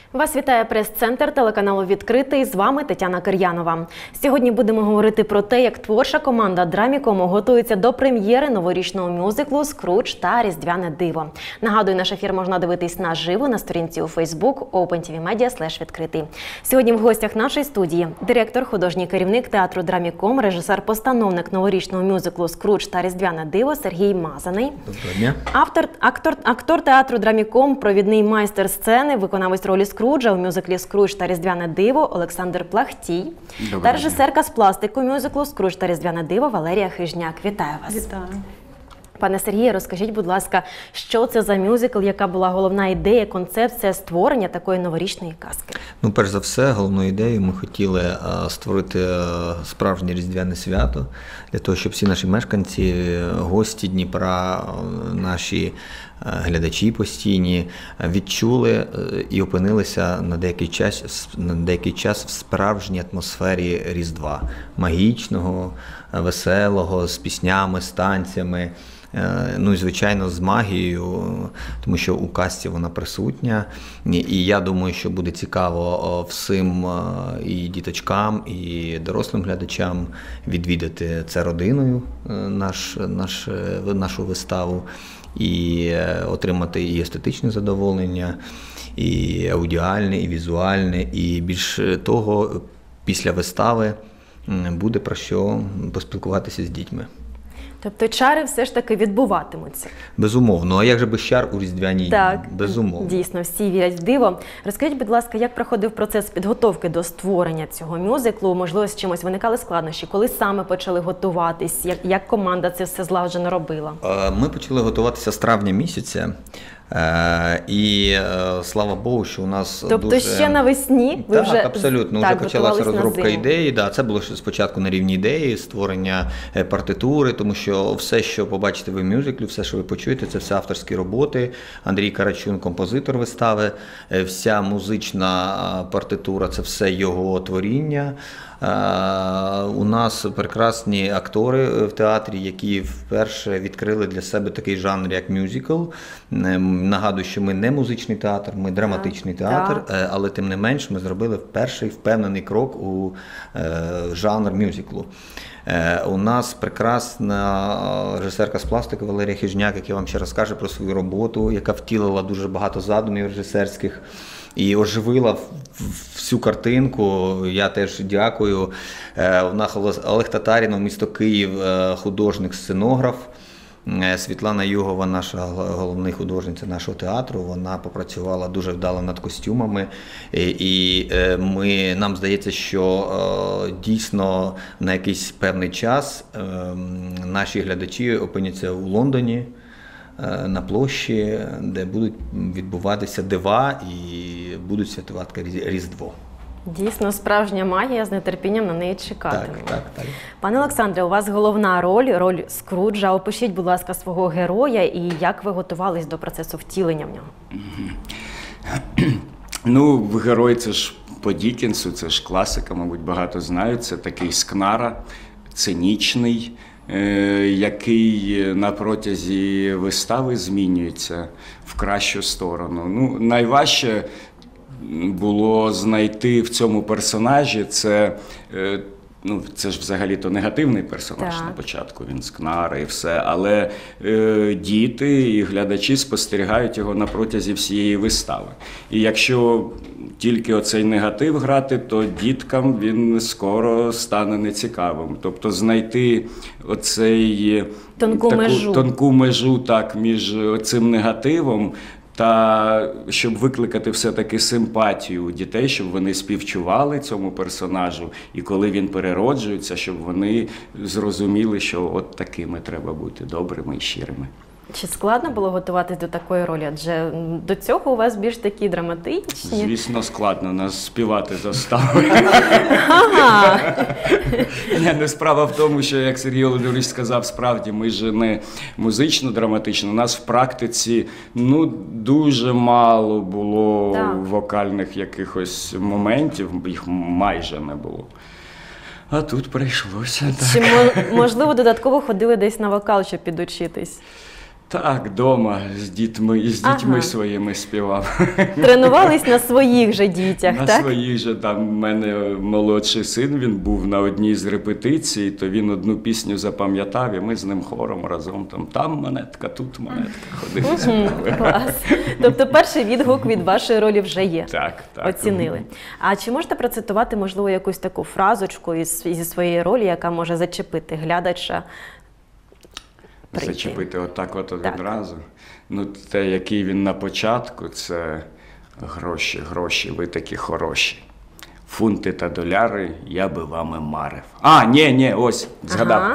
Вас вітає прес-центр телеканалу «Відкритий». З вами Тетяна Кир'янова. Сьогодні будемо говорити про те, як творча команда Драмікому готується до прем'єри новорічного мюзиклу «Скрудж та Різдвяне диво». Нагадую, наш ефір можна дивитись наживо на сторінці у Facebook OpenTVMedia/відкритий. Сьогодні в гостях нашої студії директор, художній керівник театру Драміком, режисер-постановник новорічного мюзиклу «Скрудж та Різдвяне диво» Сергій Мазаний. Доброго дня. Актор театру Драміком, провідний майстер сцени, виконавець ролі Скруджа у мюзиклі «Скрудж та Різдвяне диво» Олександр Плахтій та режисерка з пластику мюзиклу «Скрудж та Різдвяне диво» Валерія Хижняк. Вітаю вас. Вітаю. Пане Сергію, розкажіть, будь ласка, що це за мюзикл, яка була головна ідея, концепція створення такої новорічної казки? Ну, перш за все, головною ідеєю ми хотіли створити справжнє різдвяне свято, для того, щоб всі наші мешканці, гості Дніпра, наші глядачі постійні відчули і опинилися на деякий час в справжній атмосфері Різдва. Магічного, веселого, з піснями, з танцями. Ну і, звичайно, з магією, тому що у казці вона присутня. І я думаю, що буде цікаво всім і діточкам, і дорослим глядачам відвідати це родиною, нашу виставу, і отримати і естетичне задоволення, і аудіальне, і візуальне, і більше того, після вистави буде про що поспілкуватися з дітьми. Тобто чари все ж таки відбуватимуться? Безумовно. А як же без чар у різдвяній дні? Так, безумовно. Дійсно, всі вірять в диво. Розкажіть, будь ласка, як проходив процес підготовки до створення цього мюзиклу? Можливо, з чимось виникали складнощі? Коли саме почали готуватись? Як команда це все злагоджено робила? Ми почали готуватися з травня місяця. І слава Богу, що у нас тобто ще навесні ви вже абсолютно вже почалася розробка ідеї. Це було спочатку на рівні ідеї, створення партитури, тому що все, що побачите ви в мюзиклі, все, що ви почуєте, це все авторські роботи. Андрій Карачун, композитор вистави, вся музична партитура, це все його творіння. У нас прекрасні актори в театрі, які вперше відкрили для себе такий жанр, як мюзикл. Нагадую, що ми не музичний театр, ми драматичний театр, але тим не менш ми зробили перший впевнений крок у жанр мюзиклу. У нас прекрасна режисерка з пластику Валерія Хижняк, яка вам ще розкаже про свою роботу, яка втілила дуже багато задумів режисерських і оживила всю картинку. Я теж дякую. Олег Татарінов, місто Київ, художник-сценограф. Світлана Югова, наша головна художниця нашого театру, вона попрацювала дуже вдало над костюмами. І нам здається, що дійсно на якийсь певний час наші глядачі опиняться у Лондоні, на площі, де будуть відбуватися дива і будуть святкувати Різдво. Дійсно, справжня магія, з нетерпінням на неї чекатимемо. Так. Пане Олександре, у вас головна роль Скруджа. Опишіть, будь ласка, свого героя і як ви готувались до процесу втілення в нього. Ну, герой – це ж по Діккенсу, це ж класика, мабуть, багато знають. Це такий скнара, цинічний, який на протязі вистави змінюється в кращу сторону. Ну, найважче було знайти в цьому персонажі, це ж взагалі-то негативний персонаж на початку, він скнара і все, але діти і глядачі спостерігають його на протязі всієї вистави. І якщо тільки оцей негатив грати, то діткам він скоро стане нецікавим. Тобто знайти оцей тонку межу між цим негативом, та щоб викликати все-таки симпатію у дітей, щоб вони співчували цьому персонажу, і коли він перероджується, щоб вони зрозуміли, що от такими треба бути, добрими і щирими. Чи складно було готуватись до такої ролі? Адже до цього у вас більш такі драматичні. Звісно, складно. Нас співати заставили. Не, справа в тому, що, як Сергій Володимирович сказав, справді, ми ж не музично-драматично. У нас в практиці дуже мало було вокальних якихось моментів, їх майже не було. А тут прийшлося так. Чи, можливо, додатково ходили десь на вокал, щоб підучитись? Так, вдома з дітьми Ага. своїми співав. Тренувались на своїх же дітях, На так? своїй же, там в мене молодший син, він був на одній з репетицій, то він одну пісню запам'ятав, і ми з ним хором разом там монетка, тут монетка, ходили. співали. Клас. Тобто перший відгук від вашої ролі вже є. Так. Оцінили. А чи можете процитувати, можливо, якусь таку фразочку зі своєї ролі, яка може зачепити глядача? Прийти? Зачепити отак от Так. одразу. Ну, те, який він на початку, це гроші, гроші, ви такі хороші. Фунти та доляри, я би вами марив. Ні, ось, згадав.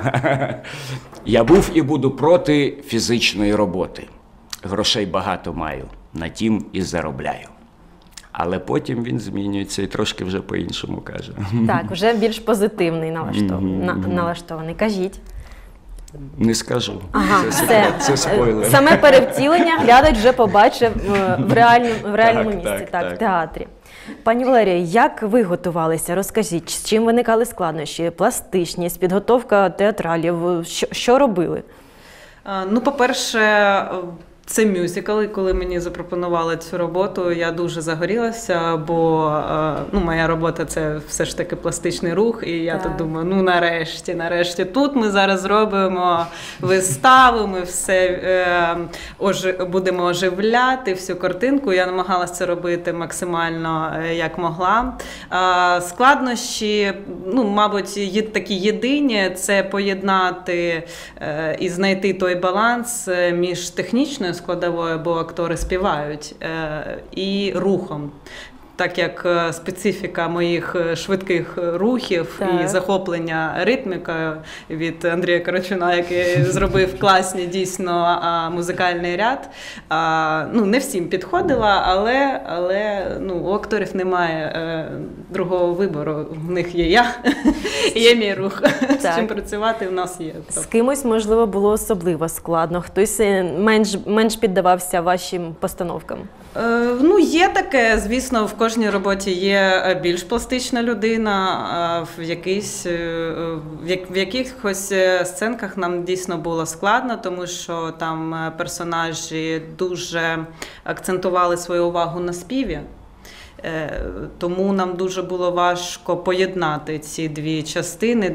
Я був і буду проти фізичної роботи. Грошей багато маю, на тім і заробляю. Але потім він змінюється і трошки вже по-іншому каже. Так, вже більш позитивний налаштований. Кажіть. Не скажу. Ага, Це спойлер. Саме перевтілення глядач вже побачив в реальному Так, місці, так. в театрі. Пані Валерія, як ви готувалися? Розкажіть, з чим виникали складнощі? Пластичність, підготовка театралів? Що робили? Ну, по-перше, це мюзикл, і коли мені запропонували цю роботу, я дуже загорілася, бо моя робота – це все ж таки пластичний рух, і я тут думаю, нарешті, тут ми зараз зробимо виставу, ми все будемо оживляти, всю картинку. Я намагалася це робити максимально як могла. Складнощі, мабуть, такі єдині – це поєднати і знайти той баланс між технічною складовою, бо актори співають, і рухом. Так як специфіка моїх швидких рухів і захоплення ритмікою від Андрія Карачуна, який зробив класний дійсно музикальний ряд, не всім підходила, але у акторів немає другого вибору. В них є я і є мій рух. З чим працювати в нас є. З кимось, можливо, було особливо складно? Хтось менш піддавався вашим постановкам? Є таке, звісно, в кожній роботі є більш пластична людина, в якихось сценках нам дійсно було складно, тому що там персонажі дуже акцентували свою увагу на співі. Тому нам дуже було важко поєднати ці дві частини,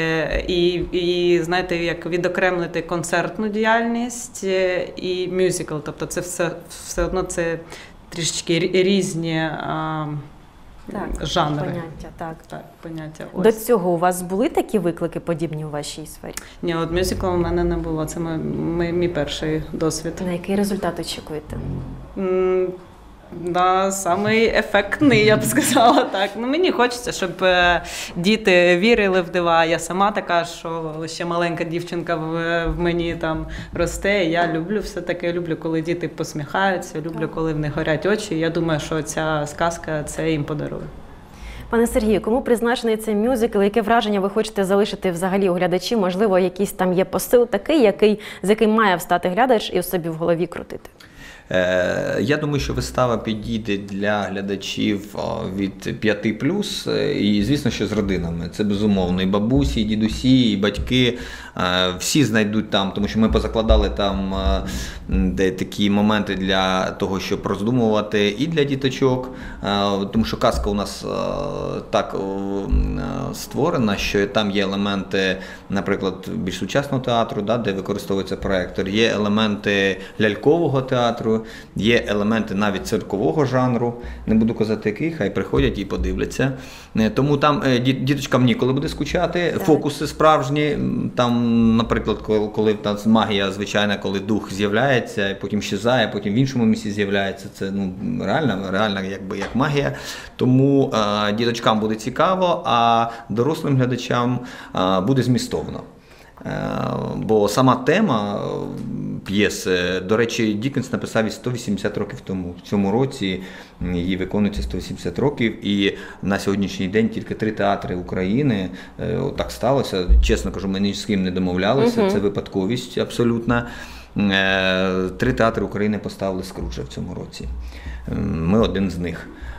і знаєте, як відокремлити концертну діяльність і мюзикл. Тобто це все одно це трішечки різні жанри. Поняття. До цього у вас були такі виклики подібні у вашій сфері? Ні, от мюзиклу у мене не було. Це мій перший досвід. На який результат очікуєте? Самий ефектний, я б сказала так. Мені хочеться, щоб діти вірили в дива. Я сама така, що ще маленька дівчинка в мені там росте. Я люблю, коли діти посміхаються, люблю, коли в них горять очі. Я думаю, що ця сказка це їм подарує. Пане Сергію, кому призначений цей мюзикл? Яке враження ви хочете залишити взагалі у глядачів? Можливо, якийсь там є посил такий, з яким має встати глядач і в собі в голові крутити? Я думаю, що вистава підійде для глядачів від 5+, і, звісно, що з родинами. Це безумовно. І бабусі, і дідусі, і батьки. Всі знайдуть там, тому що ми позакладали там такі моменти для того, щоб роздумувати і для діточок. Тому що казка у нас так створена, що там є елементи, наприклад, більш сучасного театру, де використовується проектор, є елементи лялькового театру, є елементи навіть циркового жанру, не буду казати який, хай приходять і подивляться. Тому там діточкам ніколи буде скучати, фокуси справжні, там, наприклад, коли там магія звичайна, коли дух з'являється, потім щезає, потім в іншому місці з'являється, це реально якби як магія. Тому діточкам буде цікаво, а дорослим глядачам буде змістовно. Бо сама тема п'єси, до речі, Діккенс написав її 180 років тому. В цьому році їй виконується 180 років, і на сьогоднішній день тільки 3 театри України, так сталося, чесно кажу, ми ні з ким не домовлялися, це випадковість абсолютна. 3 театри України поставили Скруджа в цьому році. Ми один з них.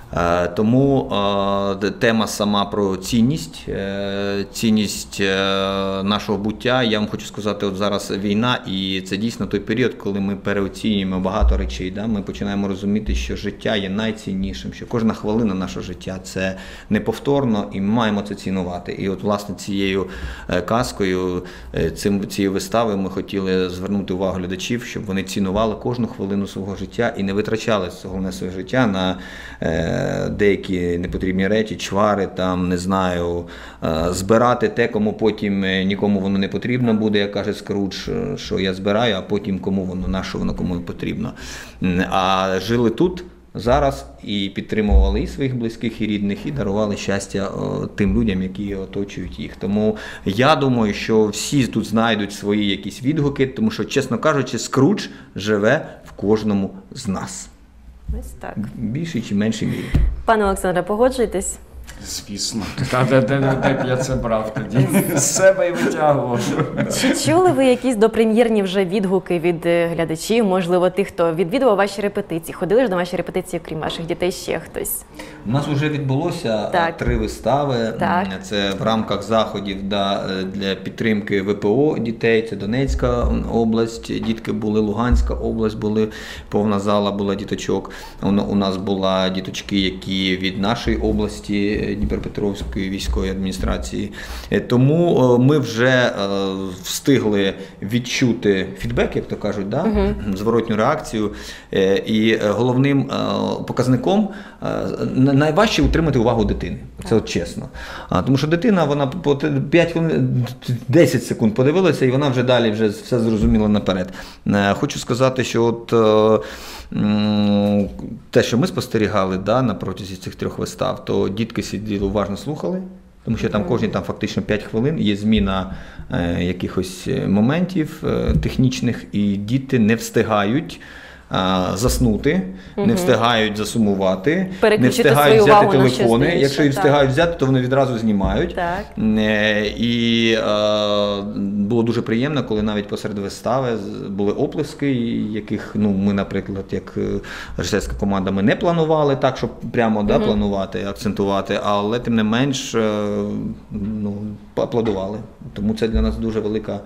Тому тема сама про цінність, цінність нашого буття. Я вам хочу сказати, от зараз війна, і це дійсно той період, коли ми переоцінюємо багато речей. Да? Ми починаємо розуміти, що життя є найціннішим, що кожна хвилина нашого життя – це неповторно, і ми маємо це цінувати. І от, власне, цією казкою, цією виставою ми хотіли звернути увагу глядачів, щоб вони цінували кожну хвилину свого життя і не витрачали головне своє життя на деякі непотрібні речі, чвари, там, не знаю, збирати те, кому потім нікому воно не потрібно буде, як каже Скрудж, що я збираю, а потім кому воно, на що воно кому потрібно. А жили тут, зараз, і підтримували і своїх близьких, і рідних, і дарували щастя тим людям, які оточують їх. Тому я думаю, що всі тут знайдуть свої якісь відгуки, тому що, чесно кажучи, Скрудж живе в кожному з нас. Ось так. Більшій чи меншій мірі. Пане Олександре, погоджуєтесь? Звісно. Де б я це брав тоді? З себе і витягував. Чи чули ви якісь допрем'єрні вже відгуки від глядачів, можливо, тих, хто відвідував ваші репетиції? Ходили ж на ваші репетиції, крім ваших дітей, ще хтось? У нас вже відбулося 3 вистави. Так. Це в рамках заходів для підтримки ВПО дітей. Це Донецька область, дітки були, Луганська область були, повна зала була діточок. У нас були діточки, які від нашої області, Дніпропетровської військової адміністрації. Тому ми вже встигли відчути фідбек, як то кажуть, да? Зворотню реакцію. І головним показником найважче утримати увагу дитини. Це от чесно. Тому що дитина, вона по 5 хвилин, 10 секунд подивилася, і вона вже далі вже все зрозуміла наперед. Хочу сказати, що от те, що ми спостерігали на протязі цих 3 вистав, то дітки сиділи, уважно слухали, тому що там кожні фактично 5 хвилин є зміна якихось моментів технічних, і діти не встигають заснути, не встигають засумувати, не встигають взяти телефони. Якщо і встигають взяти, то вони відразу знімають. Так. І було дуже приємно, коли навіть посеред вистави були оплески, яких ми, наприклад, як режисерська команда, ми не планували так, щоб прямо планувати, акцентувати, але тим не менш аплодували. Тому це для нас дуже велика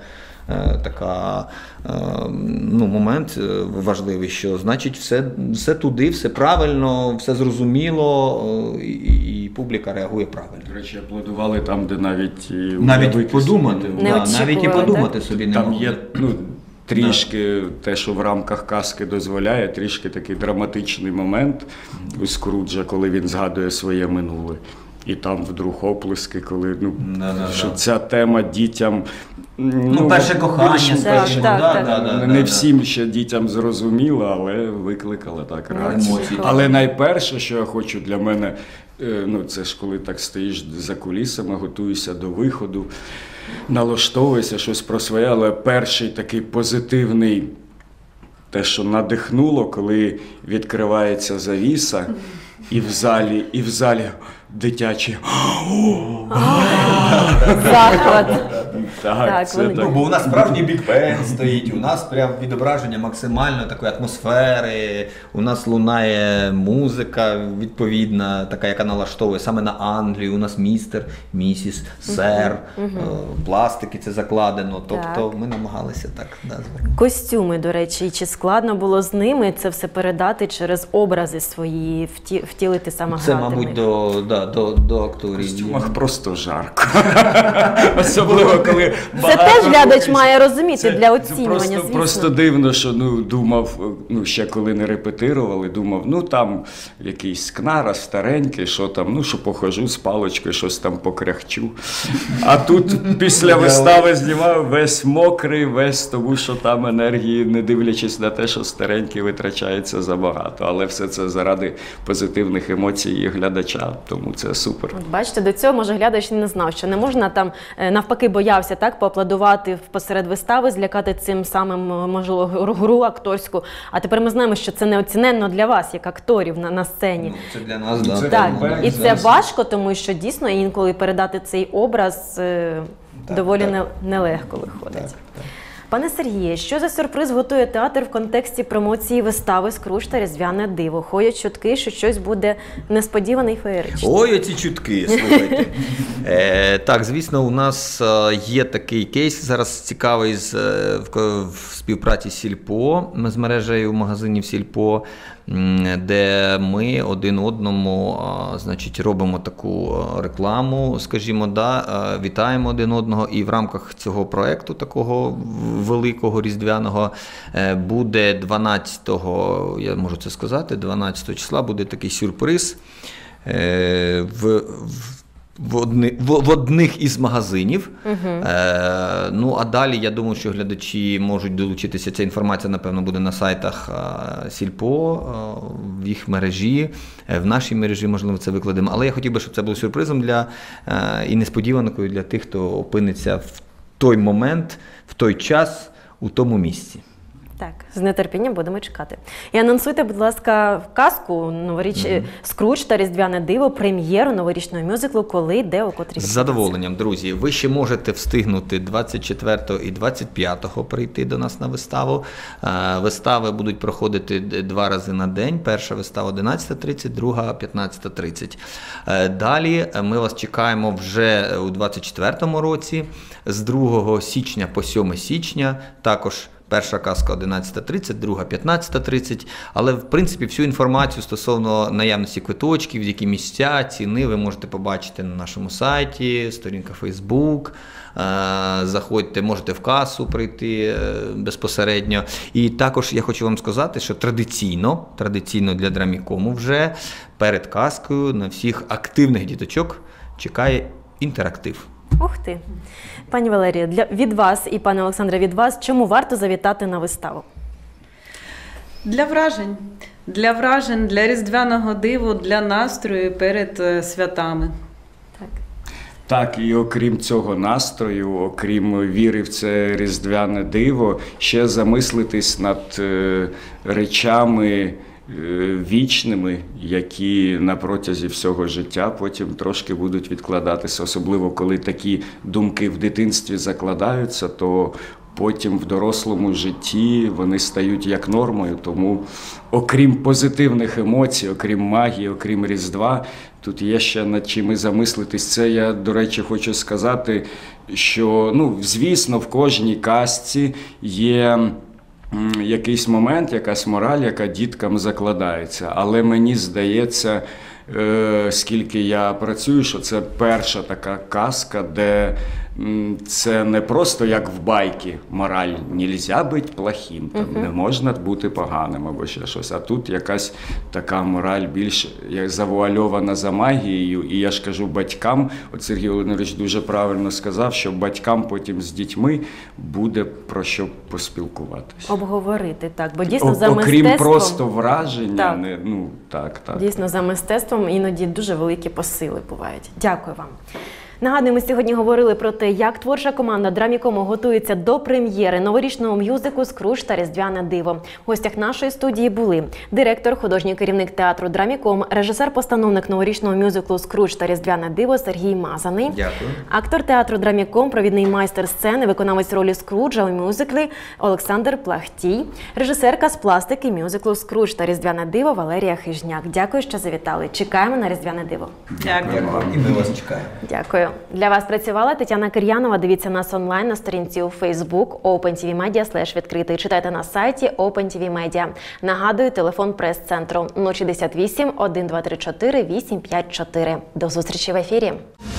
момент важливий, що значить все туди, все правильно, все зрозуміло, і публіка реагує правильно. До речі, аплодували там, де навіть подумати, навіть і подумати собі не там могли. є трішки те, що в рамках казки дозволяє, трішки такий драматичний момент у Скруджа, коли він згадує своє минуле. І там вдруг оплески, коли що ця тема дітям перше кохання, не всім ще дітям зрозуміло, але викликала так реакцію. Але найперше, що я хочу для мене, це ж коли так стоїш за кулісами, готуєшся до виходу, налаштовуєшся щось про своє, але перший такий позитивний, те, що надихнуло, коли відкривається завіса, і в залі дитячі. Захват. Бо у нас справжній бік-бенд стоїть, у нас прям відображення максимально такої атмосфери, у нас лунає музика відповідна, така, яка налаштовує саме на Англію, у нас містер, місіс, сер, пластики це закладено, тобто ми намагалися так. Костюми, до речі, чи складно було з ними це все передати через образи свої, втілити саме грати? Це, мабуть, до акторів. В костюмах просто жарко. Особливо, коли це теж глядач має розуміти для оцінювання, звісно. Просто дивно, що думав, ще коли не репетирували, думав, там якийсь скнара старенький, що там, що похожу з паличкою, щось там покряхчу. А тут після вистави знімав весь мокрий, тому що там енергії, не дивлячись на те, що старенький витрачається забагато. Але все це заради позитивних емоцій глядача, тому це супер. От бачите, до цього, може, глядач не знав, що не можна там, навпаки, боявся поаплодувати посеред вистави, злякати цим самим, можливо, гру акторську. А тепер ми знаємо, що це неоціненно для вас, як акторів на сцені. Це для нас, так. І це важко, тому що дійсно інколи передати цей образ доволі нелегко виходить. Пане Сергіє, що за сюрприз готує театр в контексті промоції вистави «Скрудж та Різдвяне диво»? Ходять чутки, що щось буде несподіване і феєричне. Ой, оці чутки, слухайте. Так, звісно, у нас є такий кейс зараз цікавий в співпраці з Сільпо, з мережею магазинів Сільпо, де ми один одному, значить, робимо таку рекламу, скажімо, вітаємо один одного, і в рамках цього проекту такого великого різдвяного буде 12-го, я можу це сказати, 12 числа буде такий сюрприз в одних із магазинів. Ну, а далі, я думаю, що глядачі можуть долучитися. Ця інформація, напевно, буде на сайтах Сільпо, в їх мережі, в нашій мережі, можливо, це викладемо. Але я хотів би, щоб це було сюрпризом і несподіванкою для тих, хто опиниться в той момент, в той час, у тому місці. Так, з нетерпінням будемо чекати. І анонсуйте, будь ласка, казку «Скрудж та Різдвяне диво», прем'єру новорічного мюзиклу, коли, де, у котрій. З задоволенням, друзі. Ви ще можете встигнути 24 і 25 прийти до нас на виставу. Вистави будуть проходити 2 рази на день. Перша вистава 11:30, друга 15:30. Далі ми вас чекаємо вже у 24 році, з 2 січня по 7 січня, також перша казка 11:30, друга 15:30, але, в принципі, всю інформацію стосовно наявності квиточків, які місця, ціни ви можете побачити на нашому сайті, сторінка Facebook, заходьте, можете в касу прийти безпосередньо. І також я хочу вам сказати, що традиційно для Драмікому вже перед казкою на всіх активних діточок чекає інтерактив. Ух ти! Пані Валерія, від вас і пане Олександре, від вас, чому варто завітати на виставу? Для вражень, для різдвяного диву, для настрою перед святами. Так, і окрім цього настрою, окрім віри в це різдвяне диво, ще замислитись над речами вічними, які на протязі всього життя потім трошки будуть відкладатися. Особливо, коли такі думки в дитинстві закладаються, то потім в дорослому житті вони стають як нормою. Тому, окрім позитивних емоцій, окрім магії, окрім Різдва, тут є ще над чим і замислитись. Це я, до речі, хочу сказати, що, звісно, в кожній казці є якийсь момент, якась мораль, яка діткам закладається. Але мені здається, скільки я працюю, що це перша така казка, де це не просто як в байці мораль «нельзя бути плохим», там, не можна бути поганим або ще щось. А тут якась така мораль більш завуальована за магією. І я ж кажу батькам, от Сергій Володимирович дуже правильно сказав, що батькам потім з дітьми буде про що поспілкуватися. Обговорити, так. Бо дійсно за мистецтвом... Окрім просто враження, так. Так. Дійсно, за мистецтвом іноді дуже великі посили бувають. Дякую вам. Нагадую, ми сьогодні говорили про те, як творча команда Драмікому готується до прем'єри новорічного мюзиклу «Скрудж та Різдвяне диво». В гостях нашої студії були директор, художній керівник театру Драміком, режисер-постановник новорічного мюзиклу «Скрудж та Різдвяне диво» Сергій Мазаний, Дякую. Актор театру Драміком, провідний майстер сцени, виконавець ролі Скруджа у мюзиклі Олександр Плахтій, режисерка з пластики мюзиклу «Скрудж та Різдвяне диво» Валерія Хижняк. Дякую, що завітали. Чекаємо на Різдвяне диво. Дякую. І ми вас чекаємо. Дякую. Для вас працювала Тетяна Кир'янова. Дивіться нас онлайн на сторінці у Facebook OpenTVMedia/відкритий. Читайте на сайті OpenTV Media. Нагадую, телефон прес-центру 068 1234 854. До зустрічі в ефірі.